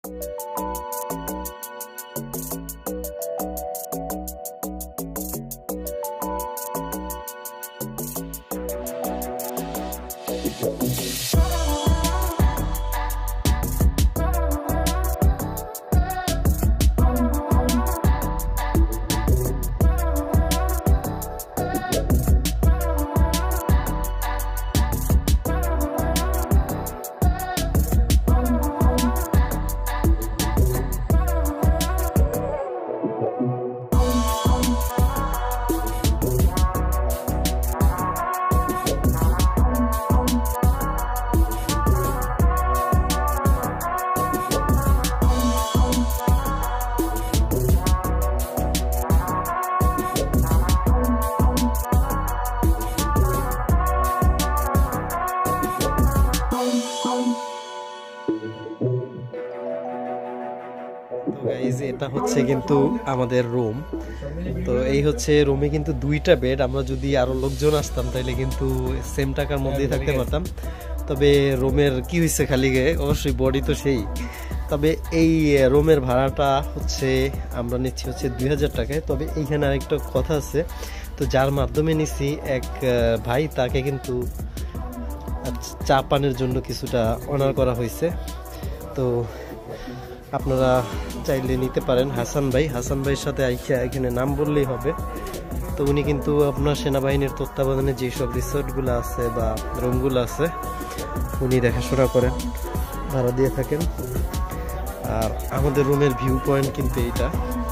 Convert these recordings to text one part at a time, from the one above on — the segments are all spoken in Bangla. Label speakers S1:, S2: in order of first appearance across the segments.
S1: এটা হচ্ছে কিন্তু আমাদের রুম। তো এই হচ্ছে রুমে কিন্তু দুইটা বেড। আমরা যদি আরো লোকজন আসতাম তাহলে কিন্তু সেম টাকার মধ্যেই থাকতে পারতাম। তবে রুমের কি হয়েছে খালি অবশ্যই বডি তো সেই। তবে এই রুমের ভাড়াটা হচ্ছে আমরা নিচ্ছি হচ্ছে 2000 টাকায়। তবে এইখানে আরেকটা কথা আছে, তো যার মাধ্যমে নিচ্ছি এক ভাই, তাকে কিন্তু চা পানের জন্য কিছুটা অনার করা হয়েছে। তো আপনারা চাইলে নিতে পারেন। হাসান ভাইয়ের সাথে এখানে নাম বললেই হবে। তো উনি কিন্তু আপনার সেনাবাহিনীর তত্ত্বাবধানে যেসব রিসোর্টগুলো আছে বা রুমগুলো আছে উনি দেখাশোনা করেন, ভাড়া দিয়ে থাকেন। আর আমাদের রুমের ভিউ পয়েন্ট কিন্তু এইটা,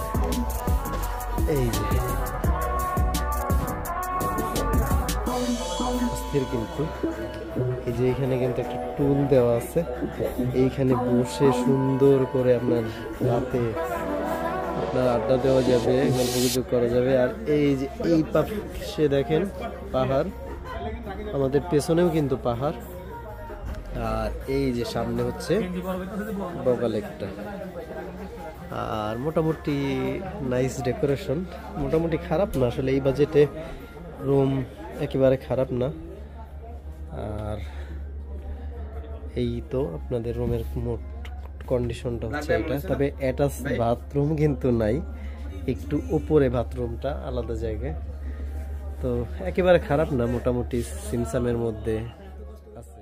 S1: এই যে অস্থির কিন্তু এই যে এখানে কিন্তু একটা টুল দেওয়া আছে, এইখানে বসে সুন্দর করে আপনার রাতে আপনার আড্ডা দেওয়া যাবে, গল্পগুজব করা যাবে। আর এই যে এই পাশে দেখেন পাহাড়, আমাদের পেছনেও কিন্তু পাহাড়। আর এই যে সামনে হচ্ছে বগা লেকটা। আর মোটামুটি নাইস ডেকোরেশন, মোটামুটি খারাপ না আসলে, এই বাজেটে রুম একেবারে খারাপ না। আর এই তো আপনাদের রুমের মোট কন্ডিশনটা হচ্ছে এটা। তবে অ্যাটাচ বাথরুম কিন্তু নাই, একটু উপরে বাথরুমটা আলাদা জায়গায়। তো একেবারে খারাপ না, মোটামুটি সিমসামের মধ্যে আছে।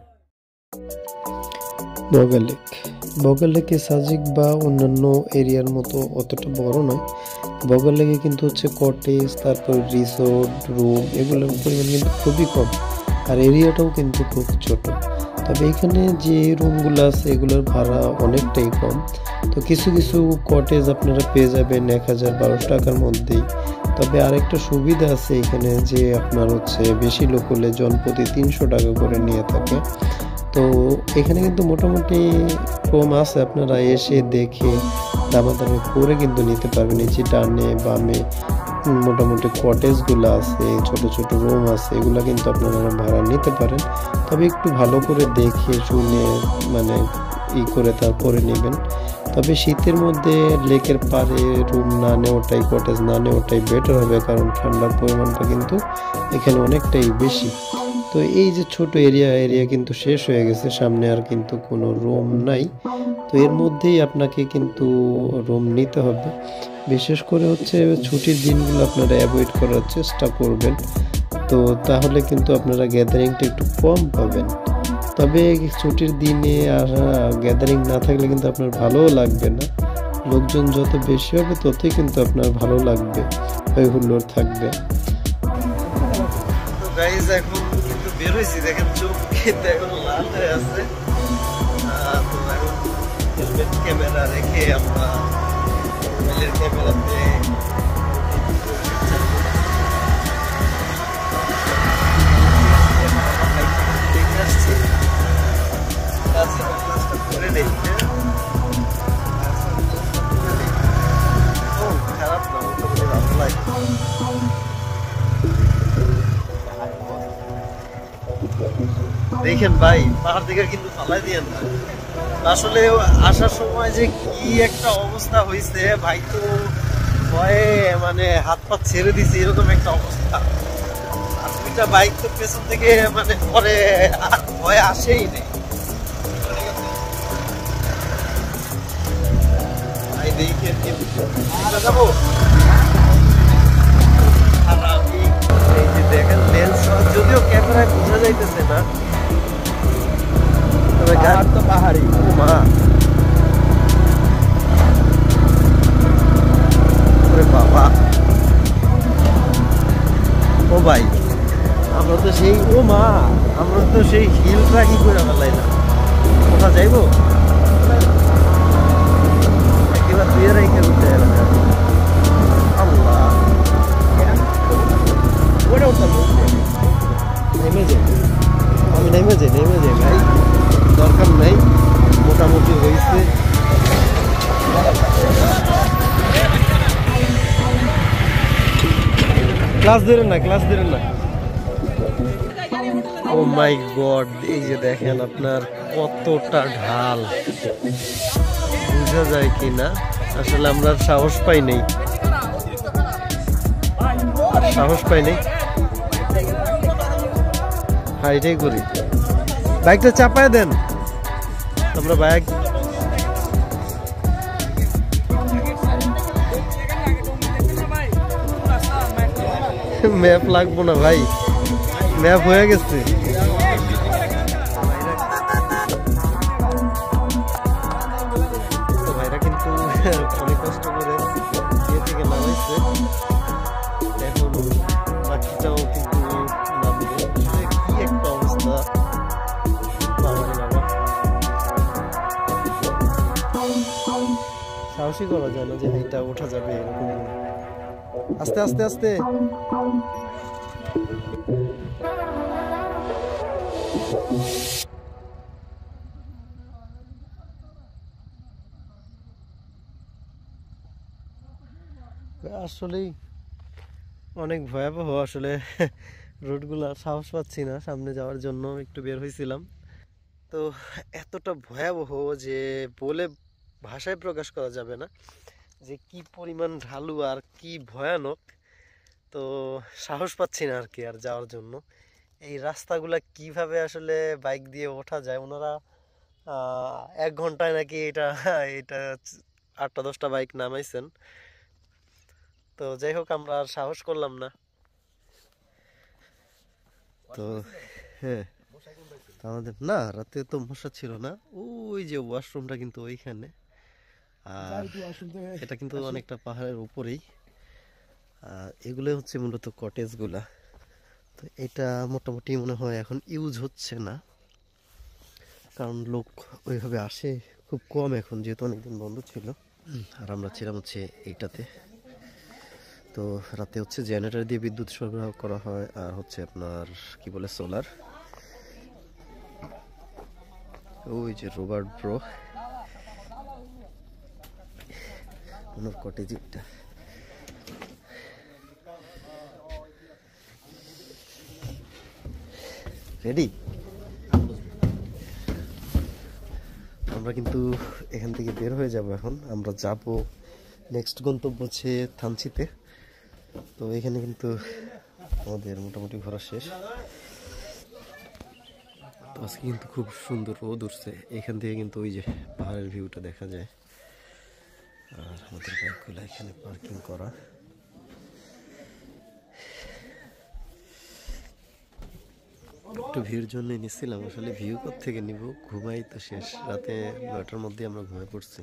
S1: বগা লেকে সাজিক বা অন্যান্য এরিয়ার মতো অতটা বড় নয়। বগা লেকে কিন্তু হচ্ছে কটেজ, তারপর রিসোর্ট, রুম এগুলোর পরিমাণ কিন্তু খুবই কম। আর এরিয়াটাও কিন্তু খুব ছোট। তবে এখানে যে রুমগুলো আছে এগুলোর ভাড়া অনেকটাই কম। তো কিছু কিছু কটেজ আপনারা পেয়ে যাবেন 1000-1200 টাকার মধ্যেই। তবে আরেকটা সুবিধা আছে এখানে, যে আপনার হচ্ছে বেশি লোক হলে জনপ্রতি 300 টাকা করে নিয়ে থাকে। তো এখানে কিন্তু মোটামুটি রুম আছে, আপনারা এসে দেখে দামাদামি করে কিন্তু নিতে পারবেন। এই যে ডানে বামে মোটামুটি কটেজগুলো আছে, ছোট ছোট রুম আছে, এগুলা কিন্তু আপনারা ভাড়া নিতে পারেন। তবে একটু ভালো করে দেখে শুনে মানে করে তারপরে নেবেন। তবে শীতের মধ্যে লেকের পাড়ে রুম না নেওয়াটাই, কটেজ না নেওয়াটাই বেটার হবে, কারণ ঠান্ডার পরিমাণটা কিন্তু এখানে অনেকটাই বেশি। তো এই যে ছোট এরিয়া কিন্তু শেষ হয়ে গেছে, সামনে আর কিন্তু কোনো রুম নাই। তো এর মধ্যেই আপনাকে কিন্তু রুম নিতে হবে। বিশেষ করে হচ্ছে ছুটির দিনগুলো আপনারা অ্যাভয়েড করার চেষ্টা করবেন, তো তাহলে কিন্তু আপনারা গ্যাদারিংটা একটু কম পাবেন। তবে ছুটির দিনে আর গ্যাদারিং না থাকলে কিন্তু আপনার ভালোও লাগবে না। লোকজন যত বেশি হবে ততই কিন্তু আপনার ভালো লাগবে, হই হুল্লোড় থাকবে। তো গাইস এখন কিন্তু বের হয়েছি, দেখেন চোখ কিন্তু এখন লাল হয়ে আছে। তো এখন হেলমেট ক্যামেরা রেখে আমরা মোবাইলের ক্যামেরাতে দেখে আসছি। করে নেই, খারাপ না, মোটামুটি ভালো লাগে। দেখেন ভাই, পাহাড় থেকে কিন্তু ফালাই দিয়েন না। আসলে আসার সময় যে কি একটা অবস্থা হয়েছে ভাই, তো ভয়ে মানে হাত পা ছেড়ে দিছি, এরকম একটা অবস্থা। আর দুইটা বাইক তো পেছন থেকে মানে পরে ভয় আসেই নেই। এই যে দেখেন লেন্স যদিও ক্যামেরায় বোঝা যাইতেছে না, তবে গাড়ি তো পাহাড়ি মা। বাবা ও ভাই, আমরা তো সেই ও মা, আমরা তো সেই হিল ট্রাকিং করে ফেলাই না, কোথা যাইবো এবার তুই রেখে ঘুরতে এলাকা। আল্লাহ ওটা উঠতাম, নেমে যাই আমি, নেমে যাই ভাই, দরকার নেই, মোটামুটি হয়েছে। ক্লাস ধরেন না। ও মাই গড, এই যে দেখেন আপনার কতটা ঢাল, বোঝা যায় কি না আসলে, আমরা সাহস পাই নেই হাইটাই করি। বাইকটা চাপায় দেন, আমরা বাইক ম্যাপ লাগবো না ভাই, ম্যাপ হয়ে গেছে। তো ভাইরা কিন্তু অনেক কষ্ট করে ইয়ে থেকে নামাইছে, এখন বাকিটাও কিন্তু নামবে। কি একটা অবস্থা, সাহসী করা যায় না যে এইটা ওঠা যাবে এরকম। আস্তে আস্তে আস্তে আসলেই অনেক ভয়াবহ আসলে রোডগুলো, সাহস পাচ্ছি না সামনে যাওয়ার জন্য, একটু বের হয়েছিলাম তো এতটা ভয়াবহ যে বলে ভাষায় প্রকাশ করা যাবে না যে কি পরিমাণ ঢালু আর কি ভয়ানক। তো সাহস পাচ্ছি না আর কি আর যাওয়ার জন্য। এই রাস্তাগুলা কিভাবে আসলে বাইক দিয়ে ওঠা যায়, ওনারা 1 ঘন্টায় নাকি এটা 8টা-10টা বাইক নামাইছেন। তো যাই হোক, আমরা আর সাহস করলাম না। তো হ্যাঁ, আমাদের না রাতে তো মশা ছিল না, ওই যে ওয়াশরুমটা কিন্তু ওইখানে, আর এটা কিন্তু অনেকটা পাহাড়ের উপরেই। এগুলো হচ্ছে মূলত কটেজ গুলা। তো এটা মোটামুটি মনে হয় এখন ইউজ হচ্ছে না, কারণ লোক ওইভাবে আসে খুব কম এখন, যেহেতু অনেকদিন বন্ধ ছিল। আর আমরা ছিলাম হচ্ছে এইটাতে। তো রাতে হচ্ছে জেনারেটর দিয়ে বিদ্যুৎ সরবরাহ করা হয়, আর হচ্ছে আপনার কি বলে সোলার। ওই যে রবার্ট ব্রো, ওনার কটেজ এটা। রেডি? আমরা কিন্তু এখান থেকে বের হয়ে যাব এখন। আমরা যাব নেক্সট গন্তব্য হচ্ছে থানচিতে। তো এখানে কিন্তু আমাদের মোটামুটি ঘোরা শেষ। তো আজকে কিন্তু খুব সুন্দর রোদ উঠছে, এখান থেকে কিন্তু ওই যে পাহাড়ের ভিউটা দেখা যায়। আর আমাদের বাইকগুলো এখানে পার্কিং করা। একটু ভিউর জন্য নিচ্ছিলাম, আসলে ভিউ থেকে নিব, ঘুমাই তো শেষ, রাতে 9টার মধ্যে আমরা ঘুমাই পড়ছি।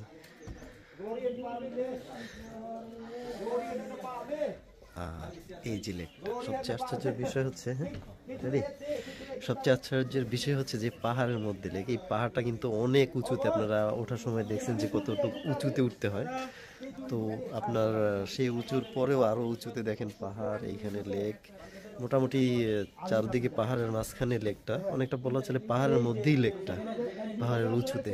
S1: আর এই যে লেকটা সবচেয়ে আশ্চর্যের বিষয় হচ্ছে, সবচেয়ে আশ্চর্যের বিষয় হচ্ছে যে পাহাড়ের মধ্যে লেক। এই পাহাড়টা কিন্তু অনেক উঁচুতে, আপনারা ওঠার সময় দেখছেন যে কতটুকু উঁচুতে উঠতে হয়। তো আপনার সেই উঁচুর পরেও আরো উঁচুতে দেখেন পাহাড়, এইখানে লেক, মোটামুটি চারদিকে পাহাড়ের মাঝখানে লেকটা, অনেকটা বলা চলে পাহাড়ের মধ্যেই লেকটা, পাহাড়ের উঁচুতে।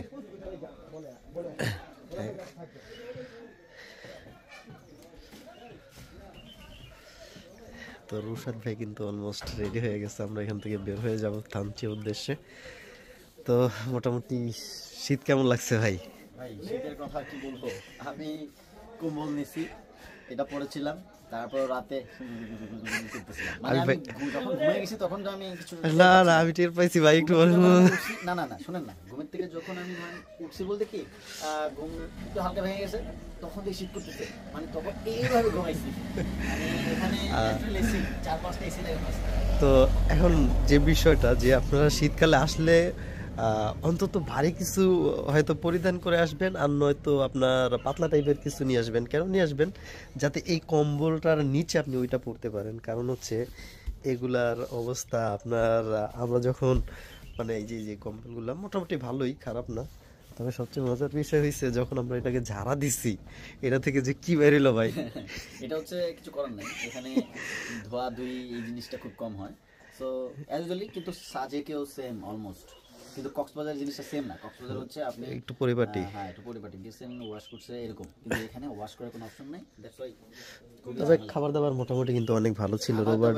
S1: তো রুশাদ ভাই কিন্তু অলমোস্ট রেডি হয়ে গেছে, আমরা এখান থেকে বের হয়ে যাব থানচির উদ্দেশ্যে। তো মোটামুটি শীত কেমন লাগছে ভাই?
S2: ভাই শীতের কথা কি বলবো, আমি কম্বল নিছি, এটা পরেছিলাম, তারপর রাতে মানে আমি যখন ঘুমিয়ে গেছি তখন তো আমি কিছু
S1: না না আমি টের পাইছি ভাই একটু
S2: না না না শুনেন না, ঘুমের থেকে যখন আমি উঠছি বলতে কি ঘুম একটু হালকা ভেঙে গেছে, তখন থেকে শীত করতেছে, মানে তখন এইভাবে ঘুমাইছি, মানে এখানে এসি 4-5টা এসি লাগানো আছে।
S1: তো এখন যে বিষয়টা যে আপনারা শীতকালে আসলে অন্তত ভারী কিছু হয়তো পরিধান করে আসবেন, আর নয়তো আপনার পাতলা টাইপের কিছু নিয়ে আসবেন। কেন নিয়ে আসবেন? যাতে এই কম্বলটার নিচে আপনি ওইটা পরতে পারেন। কারণ হচ্ছে এগুলার অবস্থা আপনার আমরা যখন মানে এই যে কম্বলগুলো মোটামুটি ভালোই, খারাপ না। তবে সবচেয়ে মজার বিষয় হয়েছে যখন আমরা এটাকে ঝাড়া দিছি, এটা থেকে যে কি বেরিলো ভাই!
S2: এটা হচ্ছে কিছু করার নাই, এখানে ধোয়া ধুই এই জিনিসটা খুব কম হয়। সো অ্যাকচুয়ালি কিন্তু সাজেকেও সেম অলমোস্ট, কিন্তু কক্সবাজার জিনিসটা সেম না। কক্সবাজার হচ্ছে আপনি
S1: একটু পরিপাটি,
S2: হ্যাঁ একটু পরিপাটি গেছেন, ওয়াশ করছে এরকম, কিন্তু এখানে ওয়াশ করার কোনো অপশন নাই। দ্যাটস ওয়াই
S1: তবে খাবার দাবার মোটামুটি কিন্তু অনেক ভালো ছিল। রোবট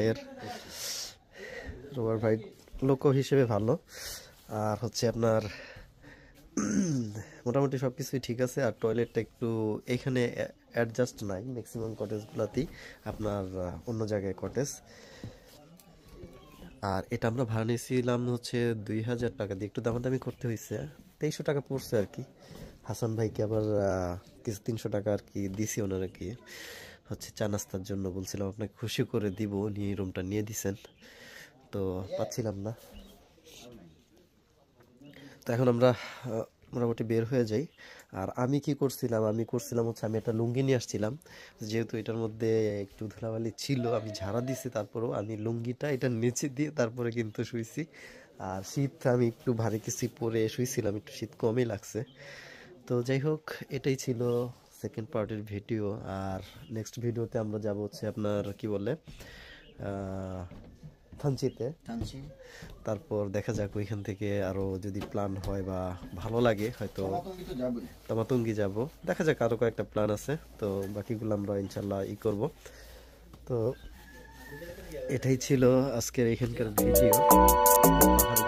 S1: ভাই লোক হিসেবে ভালো, আর হচ্ছে আপনার মোটামুটি সব কিছুই ঠিক আছে। আর টয়লেটটা একটু এখানে অ্যাডজাস্ট নাই, ম্যাক্সিমাম কটেজগুলোতেই আপনার অন্য জায়গায় কটেজ। আর এটা আমরা ভাড়া নিয়েছিলাম হচ্ছে 2000 টাকা দিয়ে, একটু দামাদামি করতে হয়েছে, 2300 টাকা পড়ছে আর কি। হাসান ভাইকে আবার কিছু 300 টাকা আর কি দিছি ওনার আর কি, হচ্ছে চা নাস্তার জন্য বলছিলাম আপনাকে খুশি করে দিব, নিয়ে রুমটা নিয়ে দিছেন, তো পাচ্ছিলাম না। তো এখন আমরা মোটামুটি বের হয়ে যাই। আর আমি কি করছিলাম, হচ্ছে আমি একটা লুঙ্গি নিয়ে আসছিলাম, যেহেতু এটার মধ্যে একটু ধুলাবালি ছিল, আমি ঝাড়া দিছি, তারপরেও আমি লুঙ্গিটা এটা নিচে দিয়ে তারপরে কিন্তু শুইছি। আর শীত আমি একটু ভারী কিছু পরে শুইছিলাম, একটু শীত কমই লাগছে। তো যাই হোক, এটাই ছিল সেকেন্ড পার্টের ভিডিও। আর নেক্সট ভিডিওতে আমরা যাব হচ্ছে আপনার কি বলে থানচিতে। তারপর দেখা যাক ওইখান থেকে আরো যদি প্ল্যান হয় বা ভালো লাগে হয়তো তামাতুঙ্গি যাব, দেখা যাক আরো কয়েকটা প্ল্যান আছে, তো বাকিগুলো আমরা ইনশাল্লাহ করব। তো এটাই ছিল আজকের এখানকার ভিডিও।